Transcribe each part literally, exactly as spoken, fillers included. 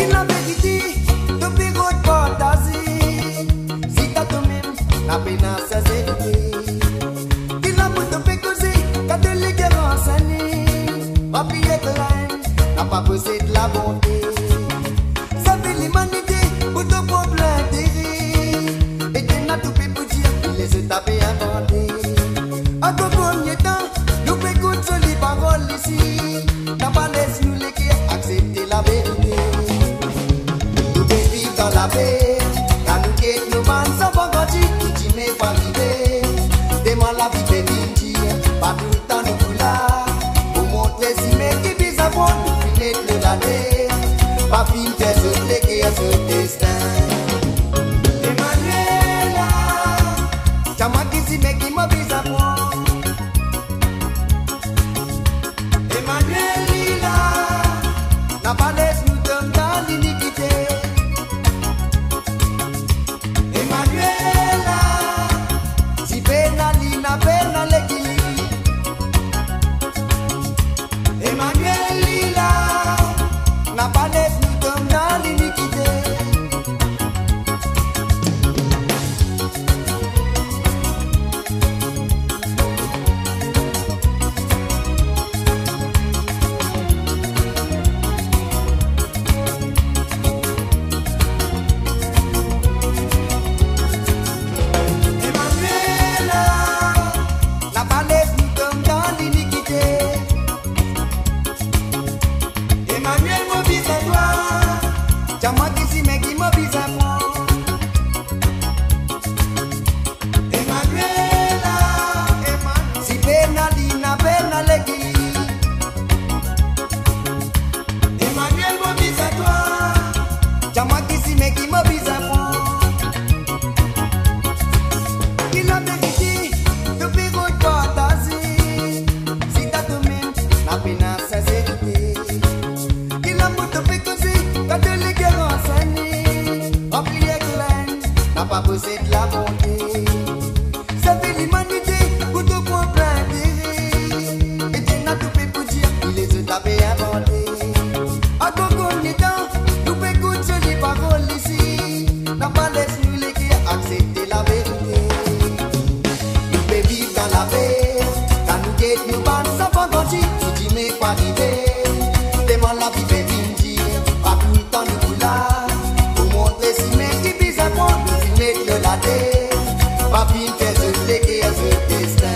la vérité, depuis votre fantasie. Si t'as toi-même, la peine à sa zélité. Qui la moute de pécosé, catholique et renseigné. Papi et Klein, n'a pas posé de la bonté. Ça fait l'humanité, pour ton propre intérêt. Et tu n'as tout fait pour dire qu'il les a tapés inventés. En ton premier temps, nous écoutons sur les paroles ici. N'a pas laissé nous les qui accepter la vérité. Nous devons vivre dans la paix. Quand nous quittons nos bandes sans banquetis, qui dit mais pas l'idée. Dément la vie de Vinci, pas tout le temps nous là. Pour montrer si mes qui visent à voir, nous finissons le lader. Pas fin de se léguer à ce destin. Emmanuela, t'as moi qui si mes qui m'oblige à voir. Emmanuelina, n'a pas laissé nous tomber dans l'iniquité. Emmanuela, si pénalina, pénal l'équilibre. Emmanuelina, n'a pas laissé nous tomber dans l'iniquité. Pas possède la bonté. Ça fait l'humanité pour tout propre intérêt. Et tu n'as tout fait pour dire qu'il les a tapés inventés. À ton premier temps, nous écoutons sur les paroles ici. N'a pas laissé nous les qui accepter la vérité. Nous pouvons vivre dans la paix. Quand nous guettons nous bandes sans fantasie, tu dis mais pas d'idée. Dément la vie fait Vinci, pas tout le temps nous là. Pour montrer si mes qui visent à moi. Le lader, pas fin qu'elle se léguer à ce destin.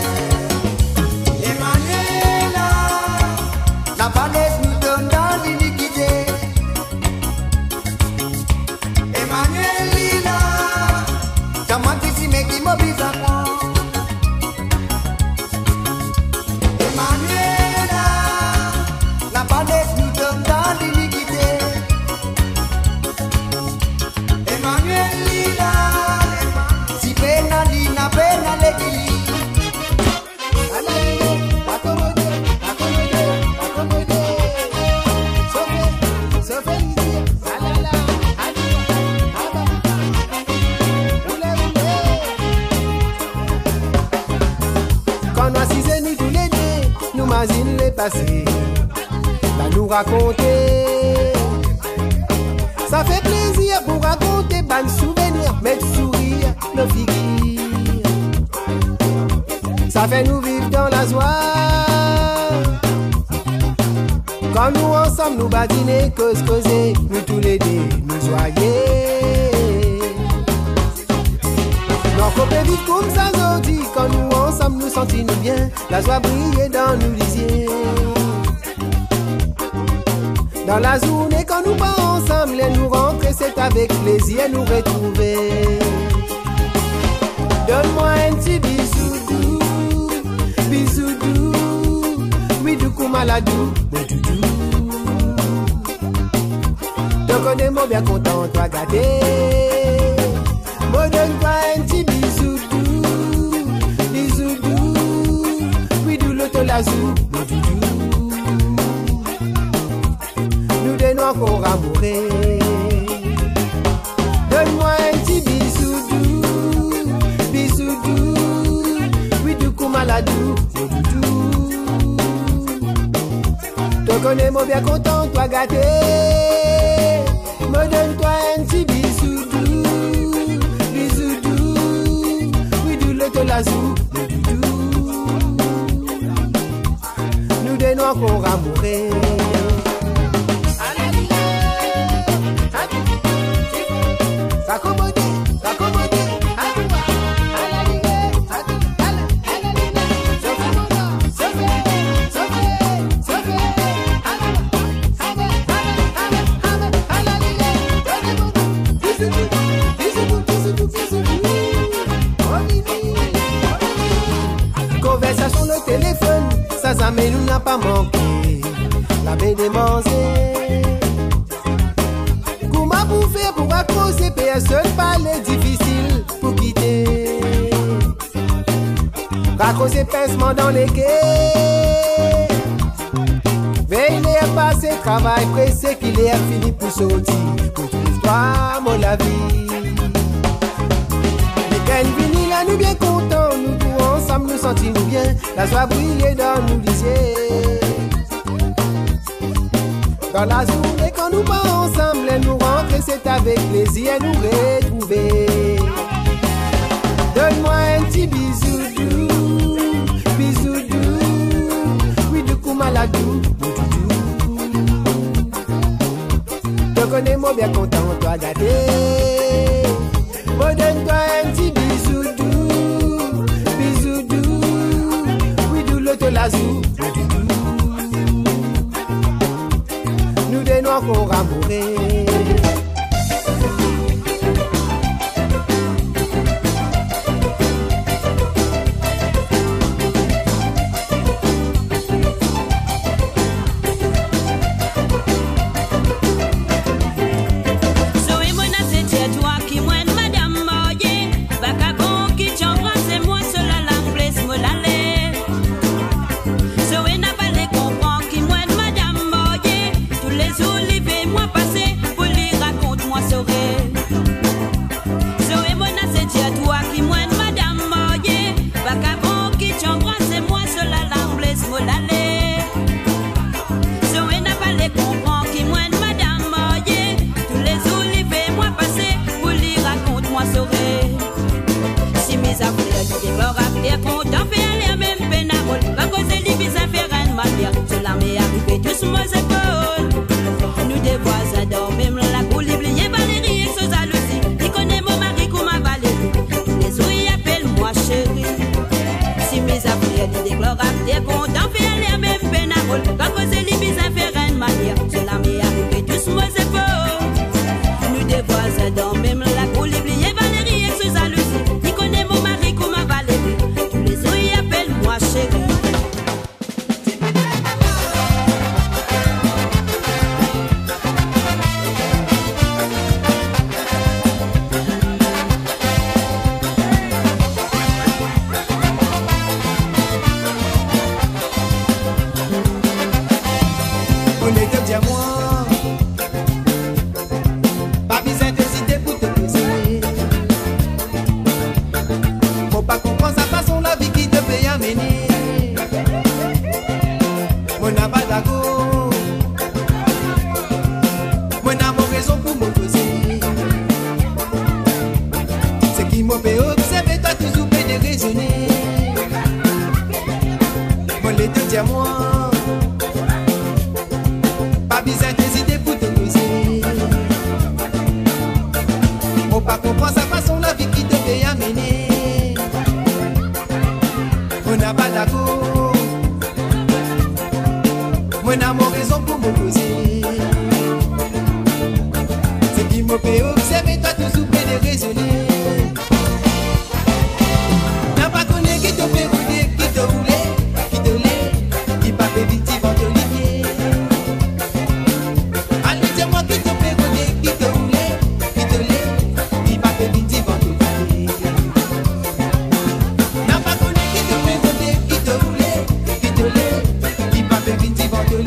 Emmanuela, n'a pas laissé nous tomber dans l'iniquité. Emmanuelina, t'as moi qui si mais qui m'oblige à moi. Emmanuela, n'a pas laissé nous tomber dans l'iniquité. Emmanuelina, pénalina, pénal l'équilibre. Accommodé, accommodé, accommodé. Sauvé, sauvé l'idée. Alala, alala, alala. Roulez, roulez. Quand nous assisons nous tous les deux, nous imaginons les passés. Là nous raconter. Ça fait plaisir pour raconter bonnes souvenirs, mettre sourire nos figures. Ça fait nous vivre dans la joie. Quand nous ensemble nous badiner, cause causer, nous tous les deux nous joyer. Non, qu'on peut vivre comme ça aujourd'hui. Quand nous ensemble nous sentir nous bien, la joie brille dans nos lisiers. Dans la journée quand nous pas ensemble et nous rentrer, c'est avec plaisir nous retrouver. Donne-moi un petit bisou doux, bisou doux, oui du coup maladou, mais du doux. Donc on est mon bien content, toi gâter. Moi donne-toi un petit bisou doux, bisou doux, oui du l'auto lazou, mais du doux. Nous de nous encore amourer. Donne-moi un petit bisou doux, bisou doux, oui du coup maladou, c'est du doux. Toi connais mon bien content, toi gâté. l'azou, le doudou. Nous des noirs qu'on ramourait. Conversation le téléphone, ça ça mais nous n'a pas manqué. La baie des manger. Comment vous faire pour accrocher personne parler difficile pour quitter. Raccrocher pincement dans les quais. Veille l'air passé, travail pressé qu'il est fini pour sortir. Pour toute l'histoire, mon la vie. Mais vini là, nous bien contents, nous tous ensemble, nous sentis-nous bien. La joie brillait dans nous lycées. Dans la journée, quand nous pas ensemble, nous rentrer, c'est avec plaisir nous retrouver. Donne-moi un petit bisou doux, bisou doux. Oui, du coup, maladou, te connais-moi bien content, toi gâté. Moi, donne-toi un petit bisou doux, bisou doux. Oui, doux, l'autre l'azou, nous des noirs qu'on ramourait.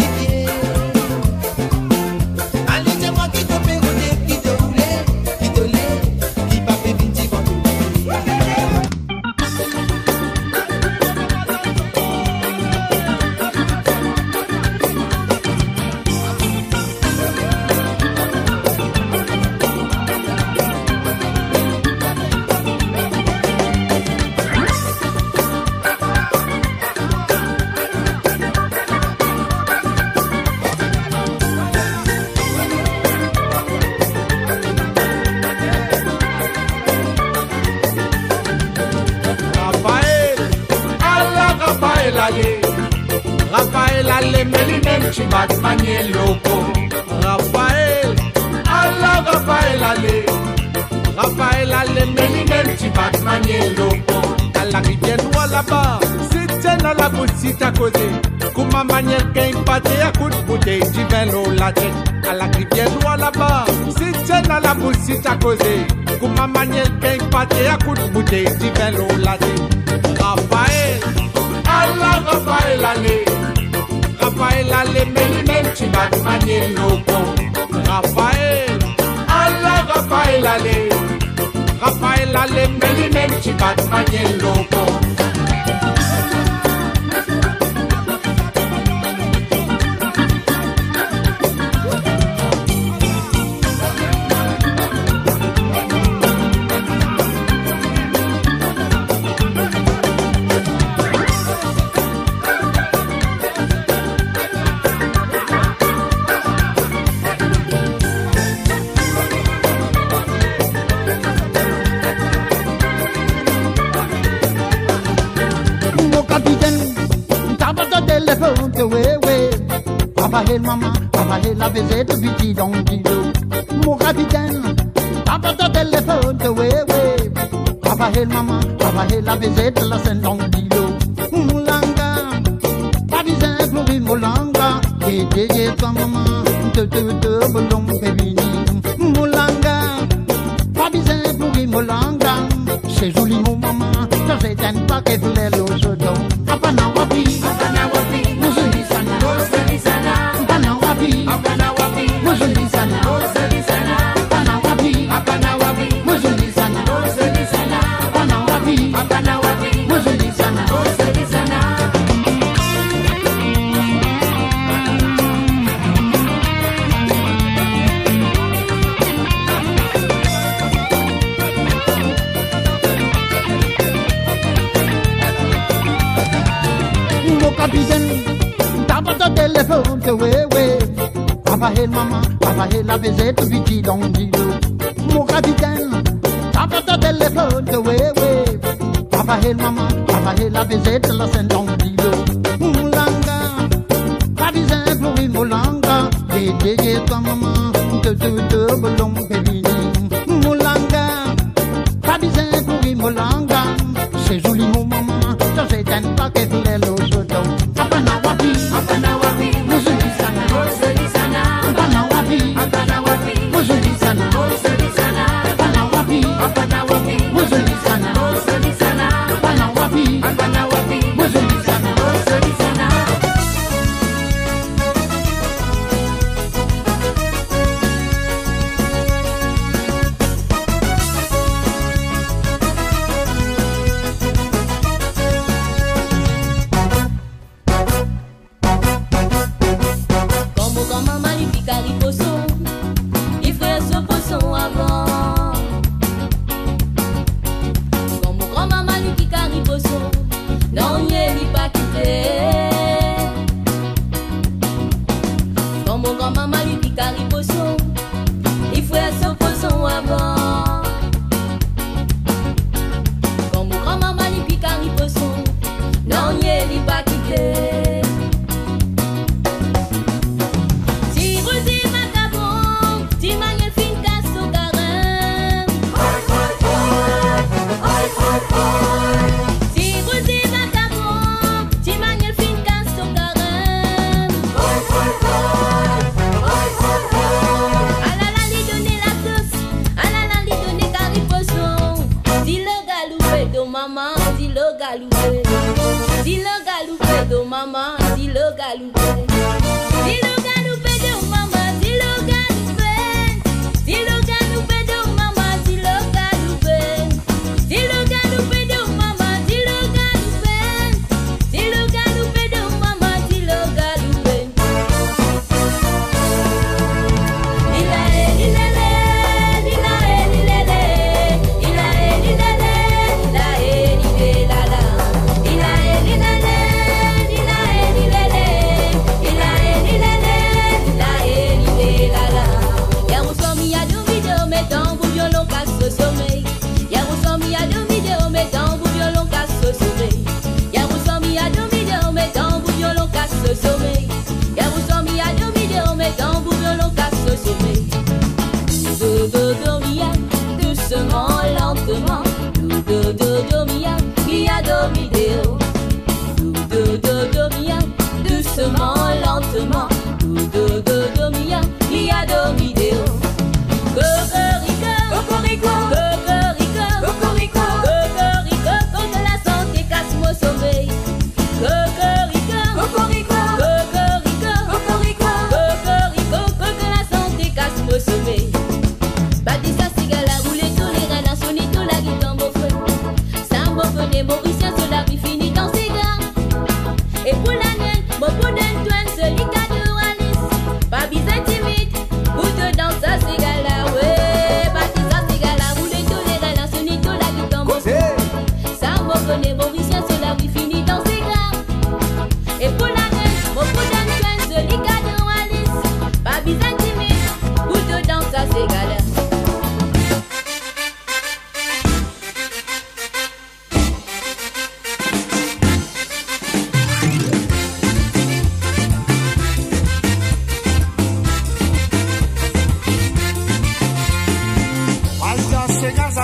Allez, dis-moi qui te fait rouler, qui te roulait, qui te chibat manye loco. Raphaël, Allah Raphaël allez. Raphaël allez, mais lui-même chibat manye loco. À la rivière noire là-bas, c'était dans la boutique à côté. Comment manière gagne pâté à coup de bouteille, du vin l'eau la tête. À la rivière noire là-bas, c'était dans la boutique à côté. Comment manière gagne pâté à coup de bouteille, du vin l'eau la tête. Raphaël, Allah Raphaël allez. Raphaël allez, mais lui-même tu vas te manier loco. Raphaël, Allah Raphaël allez. Raphaël allez, mais lui-même tu vas te manier loco. Raphaël maman, Raphaël la visite viti dans le kilo. Mon capitaine, papa de téléphone, oui, oui. Raphaël maman, Raphaël la visite la scène dans le kilo. Moulanga, pas besoin pour une moulanga. Et dégué ta maman, te te te boulon féminin. Moulanga, pas besoin pour une moulanga. C'est joli mon maman, ça c'est un paquet de l'aile au chaudon. Apana wapi, apana wapi, nous je dis ça. Apana wapi, apana wapi, moi je dis sana. Apana wapi, apana wapi, moi je dis sana. Apana wapi, apana wapi, moi je dis sana. Mon capitaine, t'as pas de téléphone, oui, oui. Raphaël maman, Raphaël la visite viti dans le kilo. Mon capitaine, t'as pas de téléphone, oui, oui. Raphaël maman, Raphaël la visite la scène dans le kilo. Moulanga, pas besoin pour une moulanga. Et dégué ta maman, te te te boulon féminin. Moulanga, pas besoin pour une moulanga. C'est joli mon maman, ça c'est un paquet de l'aile au chaudon. Apana wapi, apana wapi, moi je dis sana. Apana wapi, apana wapi, moi je dis sana. Apana wapi, apana wapi, moi je dis sana. Apana wapi, apana wapi, moi je dis sana. La la la li donner la sauce, ah la la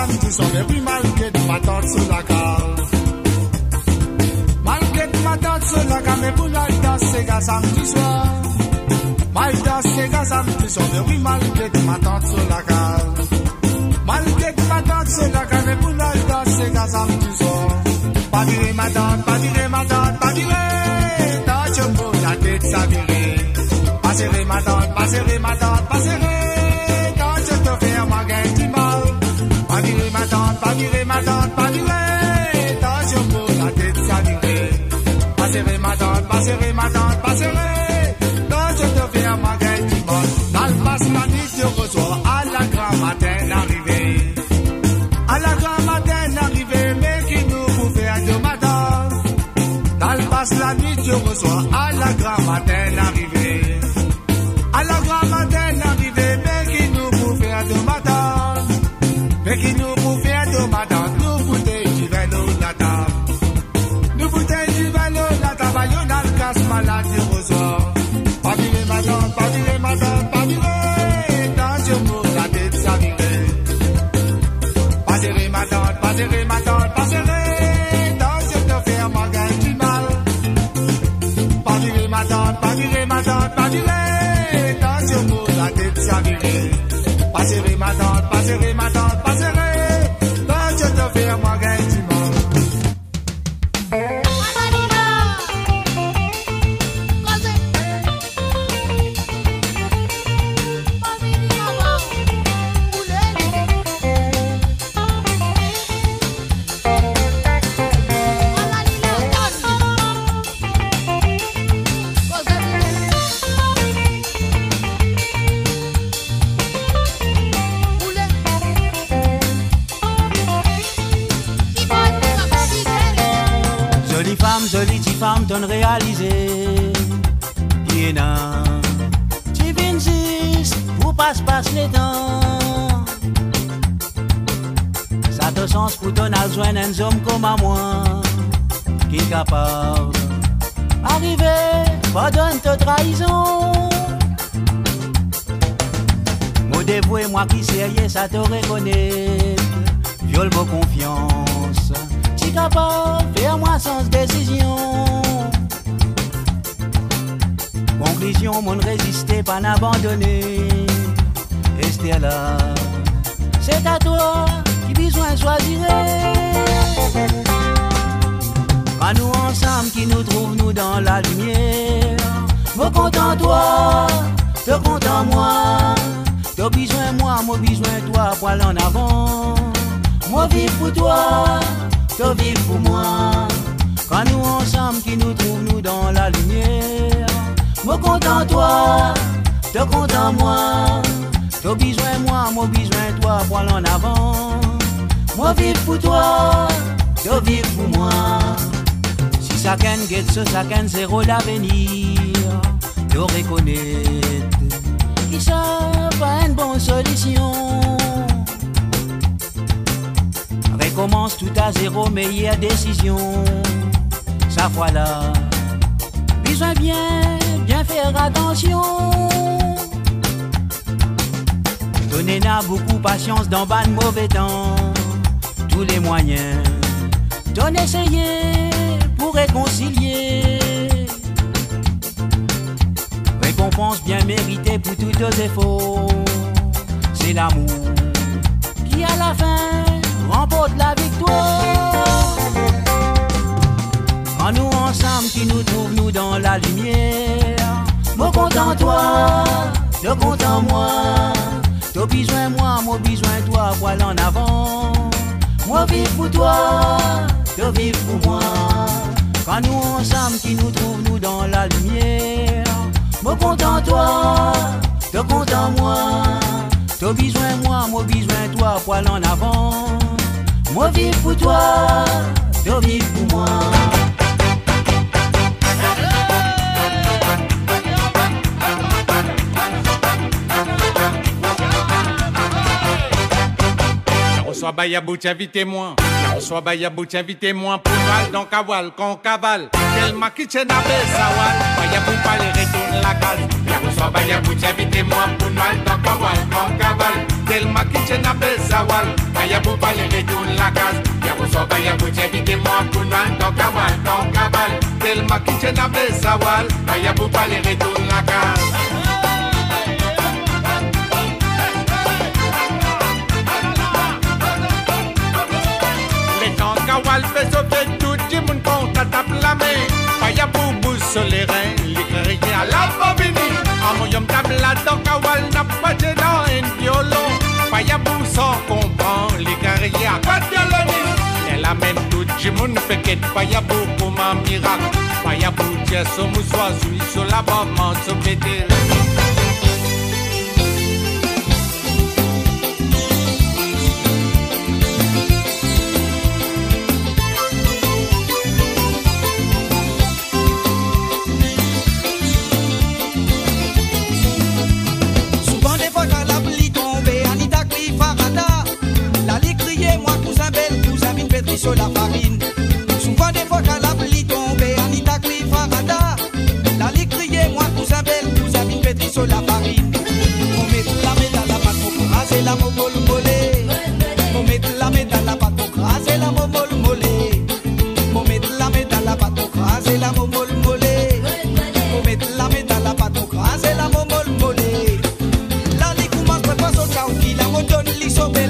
samedi soir, mais puis malgré ma tante sur la cave. Malgré ma tante sur la cave, mais pour la danser gars samedi soir. Mal danser gars samedi soir, mais oui malgré ma tante sur la cave. Malgré ma tante sur la cave, mais pour la danser gars samedi soir. Pas virer ma tante, pas virer ma tante, pas virer. Tant je pour la tête ça virer. Pas serrer ma tante, pas serrer ma tante, pas serrer. Quand je te fais un magasin du mal. Pas virer ma tante, pas virer ma tante, pas virer. Tant je pour la tête ça virer. Pas serrer ma tante, pas serrer ma tante, pas serrer. Quand je te fais un magasin du mal. Dans le passe la nuit je reçois à la grand matin arrivé. À la grand matin arrivé, mais qui nous pouvait à deux matins. Dans le passe la nuit je reçois à la grand matin arrivé. À la grand matin arrivé, mais qui nous pouvait à deux matins. Mais qui nous pouvait à deux matins, nous bouteilles du vélo la table. Nous bouteilles du vélo la table, y'en a le casse malade du reçoit. Pas virer ma tante, pas virer ma tante, pas virer. Dans je mourre la tête ça virer. Pas serrer ma tante, pas serrer ma tante, pas serrer. Dans je te fais un magasin du mal. Pas virer ma tante, pas virer ma tante, pas virer. Dans je mourre la tête ça virer. Pas serrer ma tante, pas serrer ma tante, pas serrer. Dans je te fais un magasin du mal. Jolie petite femme, t'en réaliser. Qui n'a, tu viens pour pas se passer les temps. Ça te sens pour ton besoin d'un homme comme à moi. Qui est capable d'arriver, pardonne ta trahison. Moi dévoué, moi qui sérieux, ça te reconnaît. Viole vos confiance. Capable, faire-moi sans décision. Conclusion, mon résister, pas n'abandonner. Rester là, c'est à toi qui besoin choisirait. Quand nous ensemble, qui nous trouve nous dans la lumière. Me content toi, te content moi. T'as besoin moi, moi besoin toi, poil en avant. Moi vive pour toi. Te vivre pour moi. Quand nous ensemble qui nous trouve nous dans la lumière. Me content toi, te content moi. Te besoin moi, moi besoin toi, poil en avant. Moi vivre pour toi, te vivre pour moi. Si ça ken get ce, ça ken zéro l'avenir. Te reconnaître qui ça pas une bonne solution. Recommence tout à zéro, meilleure décision. Ça voilà, besoin bien, bien faire attention. Donnez-nous beaucoup patience dans bas de mauvais temps. Tous les moyens, t'en essayer pour réconcilier. Récompense bien méritée pour tous nos efforts. C'est l'amour qui à la fin remporte la victoire. Quand nous ensemble qui nous trouve nous dans la lumière. Me content toi, te content moi. T'as besoin moi, moi besoin toi, voilà en avant. Moi vive pour toi, te vive pour moi. Quand nous ensemble qui nous trouve nous dans la lumière. Me content toi, te content moi. T'as besoin moi, moi besoin toi, poil en avant. Moi vive pour toi, te vive pour moi. Soit Bayabou, invitez-moi. Soit Bayabou, invitez-moi. Pour mal dans Kawal, qu'on cavale. Quel maquitchen a Bessawal. Bayabou, pas les retourne la case. Soit Bayabou, invitez-moi. Pour mal dans Kawal, qu'on cavale. Quel maquitchen a Bessawal. Bayabou, pas les Ton paya bouche vite moi pour nous ton cabal, ton cabal. Tellement qu'il tient à Bessawal, paya pour pas les retourner la case. Les temps kawal fait sauter tout le monde quand t'as tape la main. Paya pour bousser les reins, les crier à la bobini. En mon yom tabla ton kawal n'a pas de dans un violon. Paya pour sans comprendre, les crier à quoi violoniste. Elle amène tout le monde fait qu'elle paya pour pour ma miracle. Paya pour dire son moussoir, sur la maman, sur péter. Sur la farine, souvent des fois quand la pluie tombe, Anita crie farada. La lit crier, moi cousin belle, cousin vine pétri sur la farine. On met la main dans la pâte pour craser la momole mollet. On met la main dans la pâte pour craser la momole mollet. On met la main dans la pâte pour craser la momole mollet. On met la main dans la pâte pour craser la momole mollet. La lit commence pas son chaou qui la modonne li so belle.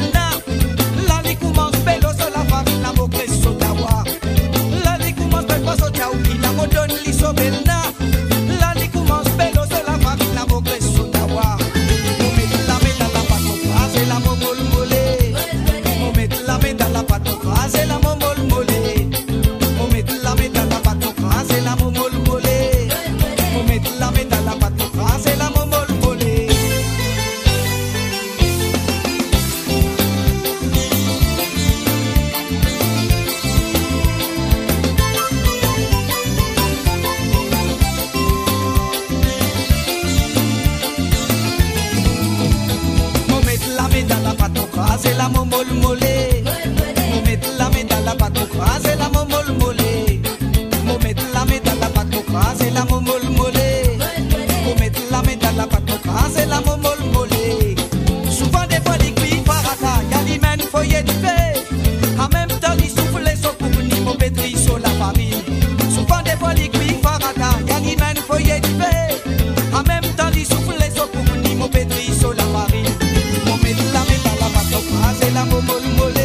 craser la momole mollet. Mo mettre la main dans la pâte pour craser la momole mollet. Mo mettre la main dans la pâte pour craser la momole mollet. Mo mettre la main dans la pâte pour craser la momole mollet. Souvent des fois les cuits farata, y'a les mains foyer du fait. En même temps ils soufflent les sons pour ni mo pétri sur la farine. Souvent des fois les cuits farata, y'a les mains foyer du fait. En même temps ils soufflent les sons pour ni mo pétri sur la farine. Mo mettre la main dans la pâte pour craser la momole mollet.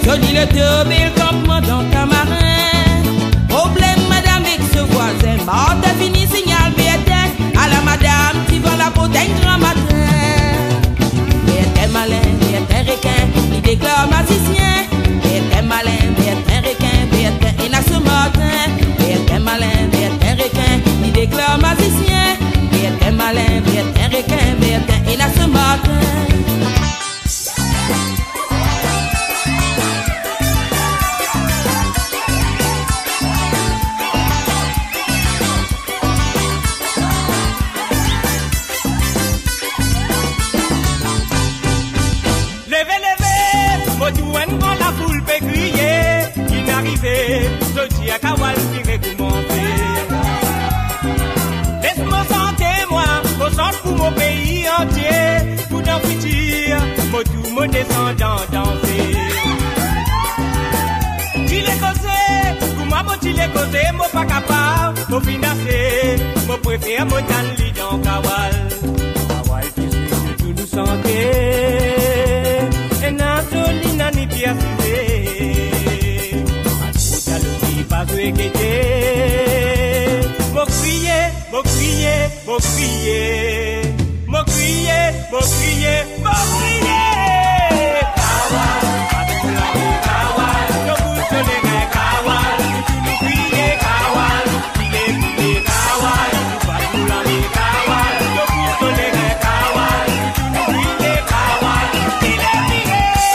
dis le tobel comme moi dans Camarin. Problème madame avec ce voisin, mort de fini signal B T à la madame qui vend la bouteille grand matin. B T malin, B T requin, il déclare magicien. B T malin, B T requin, B T il a ce matin. B T malin, B T requin, il déclare magicien. B T malin, B T requin, B T il a ce matin. Je dis à Kawal qui recommencer. Laisse-moi santer moi, au centre pour mon pays entier. Pour dans futur, pour tout mon descendant danser. Tu les causé, pour moi, tu les causé, moi pas capable. Pour financer, moi préfère mon tanli dans Kawal. Kawal qui suit tout nous santé. Et n'a joli n'a ni bien pas de guetter, mon crier, mon crier, mon crier, mon crier, mon crier, mon crier. Kawal, avec la vie Kawal, je vous donnerai Kawal, tu nous crier Kawal, il est crié Kawal, tu vas nous l'amener Kawal, je vous donnerai Kawal, tu nous crier Kawal, il est crié.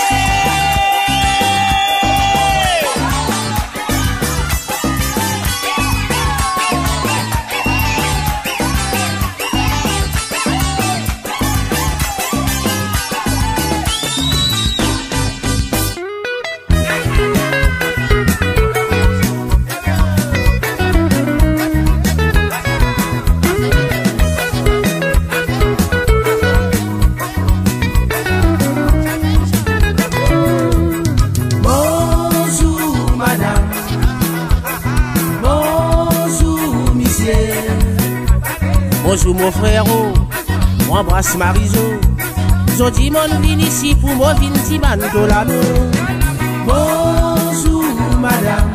Bonjour mon frérot, m'embrasse Marizo. Jodi mon vin ici pour moi vin ti man de l'amour. Bonjour madame,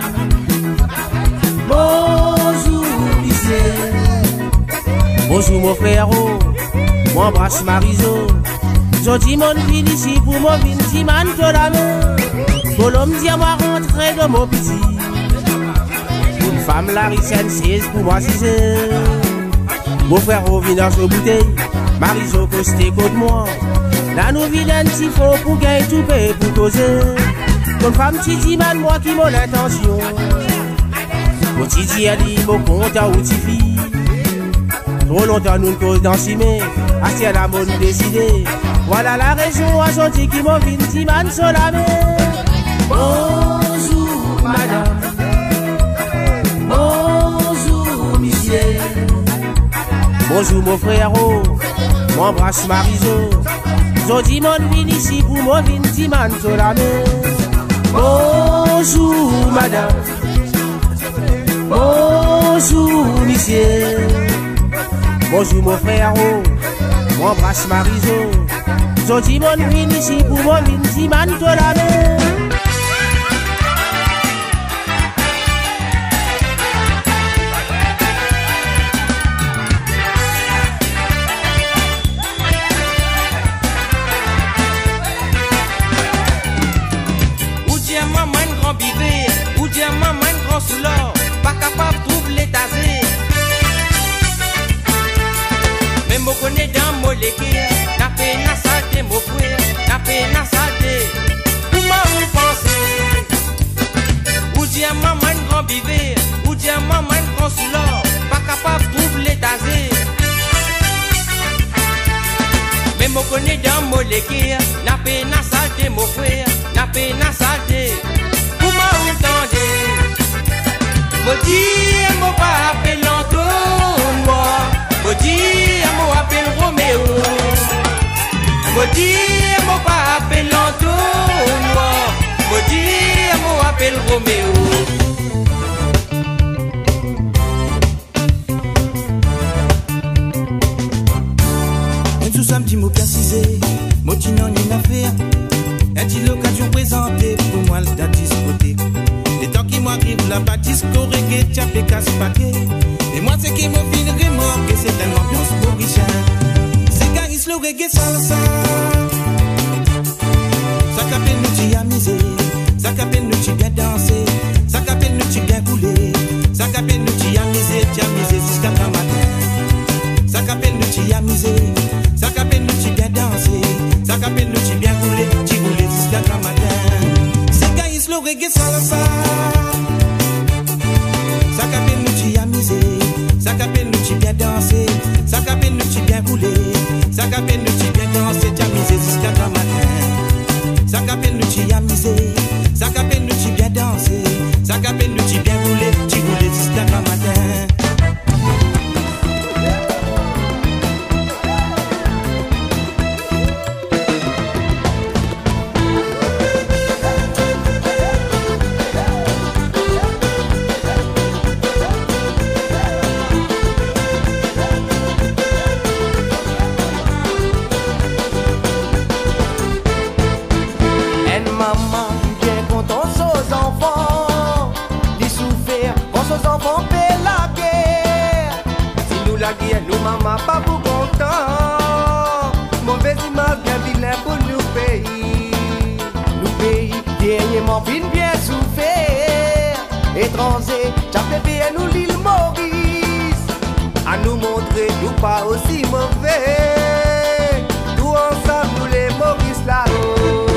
bonjour monsieur. Bonjour mon frérot, m'embrasse Marizo. Jodi mon vin ici pour moi vin ti man de l'amour. Pour l'homme dit à moi rentrer dans mon petit. Une femme la richesse c'est pour moi si c'est. Mon frère au village au bouteille, Marizo costé contre moi. Là nous vide un petit faux pour gagner tout payer pour causer. Comme femme titi man moi qui mon intention. Mon titi a dit mon compte à outil fille. Trop longtemps nous cause dans cimé, assez à la mode décidé. Voilà la région à gentil qui m'en vine ti man sur la mer. Bonjour madame, bonjour monsieur. Bonjour mon frérot, m'embrasse Marizo. Jodi mon vin ici pour mon vin ti man sur la mer. Bonjour madame, bonjour monsieur. Bonjour mon frérot, m'embrasse Marizo. Jodi mon vin ici pour mon vin ti man sur la mer. Ou dire maman grand sous l'or, pas capable de trouver l'étasé. Mais moi connais dans mon légué, n'a pas na santé mon frère, n'a pas na santé. Comment vous pensez? Ou dire maman grand bivé, ou dire maman grand sous l'or, pas capable de trouver l'étasé. Mais moi connais dans mon légué, n'a pas na santé mon frère, n'a pas na santé. Maudit, mon pas appelle Antoine, maudit, mon appelle Roméo. Maudit, mon pas appelle Antoine, maudit, mon appelle Roméo. Même sous un petit mot précisé, moi tu n'en as rien à faire. Est-il l'occasion présentée pour moi la discothèque? Les temps qui m'arrivent la bâtisse, corrigée, tchapé, casse-paquet. Et moi, c'est qui me fait le remorque, c'est une ambiance mauricienne. C'est quand il se le reggae salsa. Ça qu'appelle nous t'y amuser, ça qu'appelle nous t'y bien danser, ça qu'appelle nous t'y bien couler, ça qu'appelle nous t'y amuser, t'y amuser jusqu'à le matin. Ça qu'appelle nous t'y amuser, ça qu'appelle nous t'y bien danser, ça qu'appelle nous t'y bien couler, t'y couler jusqu'à le matin. C'est quand il se le reggae salsa. Ça qu'appelle nous t'y amuser, ça qu'appelle nous t'y bien danser, ça qu'appelle nous t'y bien couler, ça qu'appelle nous t'y bien danser, t'y amuser jusqu'à le matin. Ça qu'appelle nous t'y amuser, ça qu'appelle nous t'y bien danser, ça qu'appelle nous t'y bien rouler, t'y rouler jusqu'à le matin. Nous maman pas pour content. Mauvaise image bien vilain pour nous pays. Nous pays dernièrement fin bien souffert. Étrangers, t'as fait bien nous l'île Maurice. À nous montrer nous pas aussi mauvais. Tout ensemble nous les Maurice là-haut.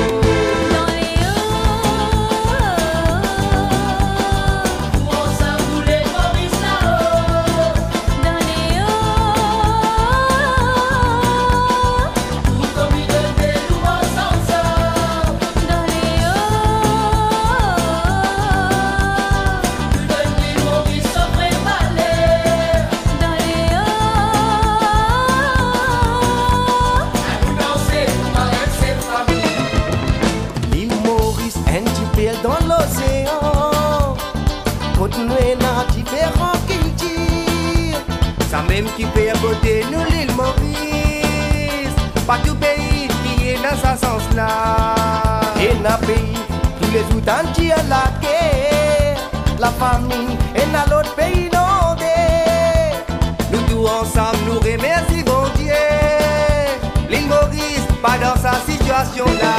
Dans l'océan, continuez dans différents cultures. Ça même qui fait beauté nous l'île Maurice. Pas tout pays qui est dans ce sens-là. Et dans le pays, tous les outils qui à la guerre. La famille est dans l'autre pays inondé. Nous tous ensemble nous remercions bon Dieu. L'île Maurice, pas dans sa situation-là.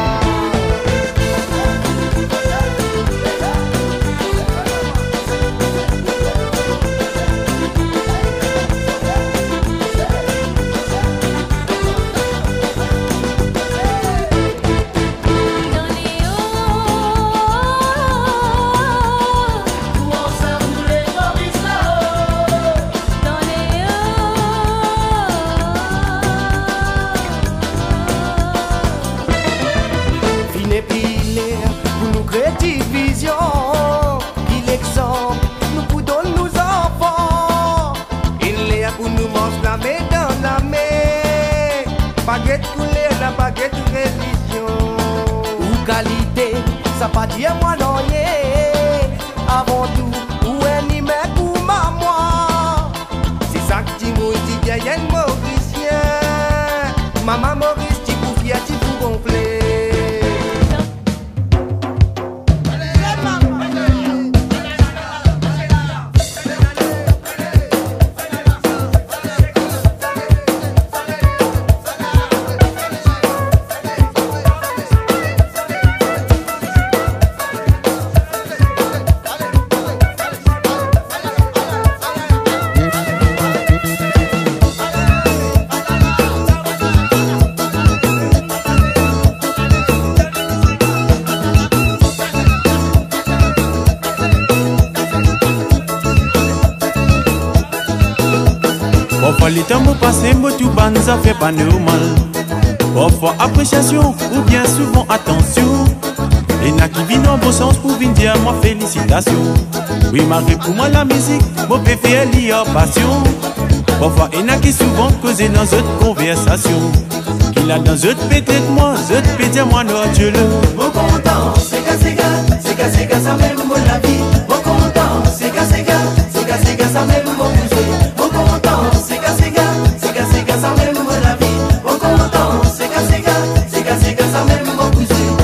Baguette coulée, la baguette religion. Ou qualité, ça pas dire moi non yé. Avant tout, ou un imèque ou maman. C'est ça que tu m'as dit, bien y'a une Mauricien. Maman Maurice, tu peux fier, tu peux gonfler. Parfois les temps passés, moi tout ban, ça fait pas normal. Parfois appréciation ou bien souvent attention. Et n'a qui vient en bon sens pour venir dire moi félicitations. Oui, malgré pour moi la musique, moi préfère lire passion. Parfois il n'a qui souvent causé dans notre conversation. Qu'il a dans notre peut-être moi, notre peut-être moi, non, Dieu le. Mon content, c'est gars, c'est gars, c'est gars, c'est gars, ça même mon la vie. Mon content, c'est gars, c'est gars, c'est gars, c'est gars, ça même mon bouger. Mon content, c'est gars, c'est gars, c'est gars, c'est gars, ça même mon la vie. Mon content, c'est gars, c'est gars, c'est gars, c'est gars, ça même mon bouger.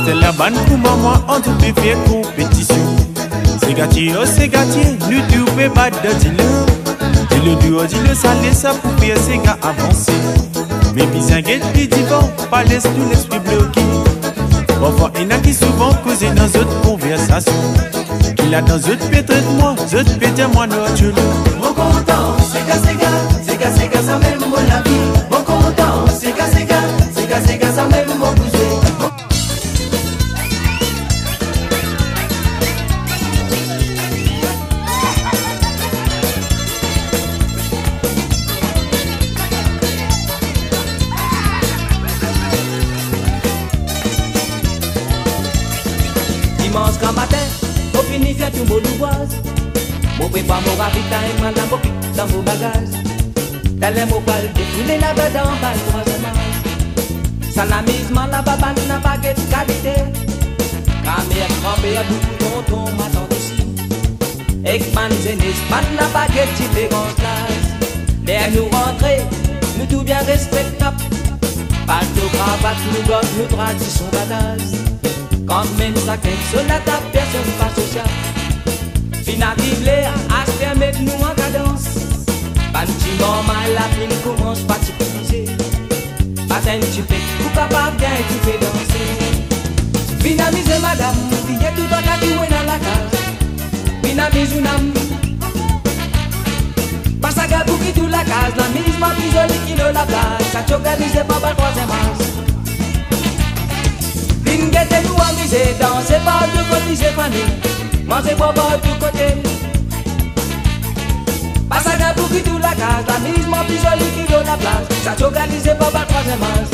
c'est la bande pour maman, on te peut faire compétition. C'est gâtier, oh c'est gâtier, nous tout peut battre de dis-le. Dis-le duo, dis-le salé, ça pour faire ces gars avancer. Mais bien guette, puis dis bon, pas laisse tout l'esprit bloqué. Parfois, il y en a qui souvent causent dans d'autres conversations. Qu'il a dans d'autres peut-être moi, d'autres peut-être moi, non, tu le. Mon content, c'est gars, c'est gars, c'est gars, c'est gars, ça même mon ami. Mon content, c'est gars, c'est gars, c'est gars, c'est gars, ça même mon cousin. Dimanche quand matin, au fini fait tout mon louvoise. Mon prépare mon ravitaillement moi dans mon pic, dans mon bagage. Dans les mots balles, défouler la bête en bas, troisième âge. Sans amusement, la babane n'a pas de qualité. Camère trempée à beaucoup tonton, ma tante aussi. Ekman jeunesse, man n'a pas de différence d'âge. L'air nous rentrer, nous tout bien respectable. Pas de cravate, nous gosse, nous tradition badass. Quand même ça quelque chose la table, personne pas social. Fin à vivre, à se permettre nous en cadence. Pas de petit normal, la fin commence pas à t'utiliser. Pas un petit peu, tout capable bien tu fais danser. Fin à mise madame, oubliez tout le temps qui est dans la case. Fin à mise une âme. Pas ça gars pour qui tout la case, la mise ma plus jolie qui ne la place. Ça t'organise pas par troisième âge. Vinguette nous amuser, danser par deux côtés, c'est fané. Manger boire par deux côtés. Passe à pour qui tout la case, la mise ma plus jolie qui donne la place. Ça t'organise pas par troisième âge.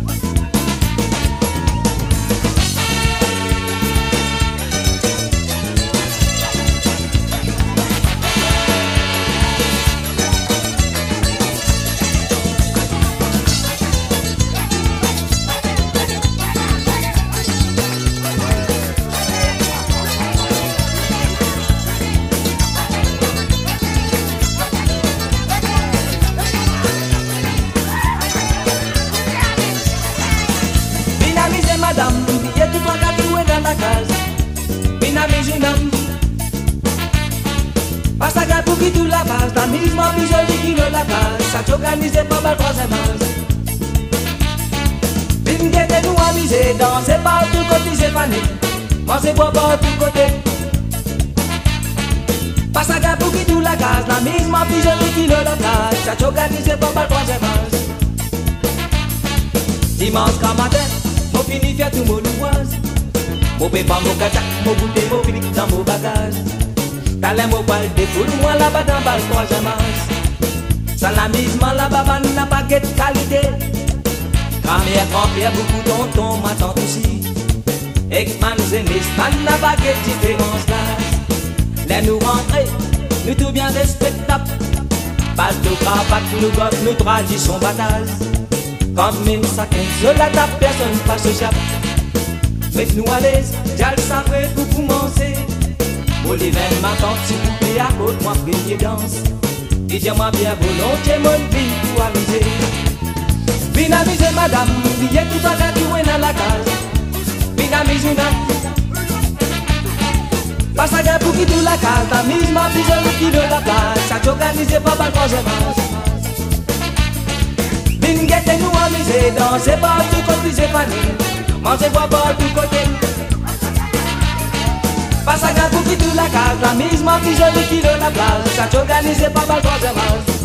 Madame, oubliez tout le temps qui est dans la case. Bina mes jeunes passe à pour qui tout la base. La mise ma plus jolie qui ne la base. Ça t'organise pas mal troisième âge. Vinguette nous amuser, danser par tout côté, c'est fané. Manger boire par tout côté. Passe à pour qui tout la case. La mise ma plus jolie qui ne la base. Ça t'organise pas mal troisième âge. Dimanche quand matin, mon fini fait tout mon louvoise. Mon prépare mon kachak, mon goûter, mon fini dans mon bagage. T'as les mots balles, défoule moi là-bas dans balle troisième âge. Sans l'amusement, la babane n'a pas de qualité. Grand-mère, grand-père, beaucoup tonton, ma tante aussi. Ekman, jeunesse, man n'a pas de différence d'âge. Les nous rentrer, nous tout bien respectable. Pas de cravate, nous gosse, nous tradition badass. Quand même ça quinze, la table, personne pas sociable. Mettez-nous à l'aise, j'ai le savait pour commencer. Oliver, ma tante, s'il vous plaît, à côté, moi, premier danse. Et dis-moi bien volontiers, mon vie, pour amuser. Bien amuser, madame, oubliez tout ça qui est dans la case. Bien amuser, pas ça gars pour qui tout la case. La mise, ma plus jolie qui de la place. Ça t'organise pas par troisième âge. Vinguette nous amuser, danser par tout côté, c'est fané. Manger boire par tout côté. Pas à gars pour qui tout la case. La mise ma plus jolie qui de la place. Ça t'organise pas par troisième âge.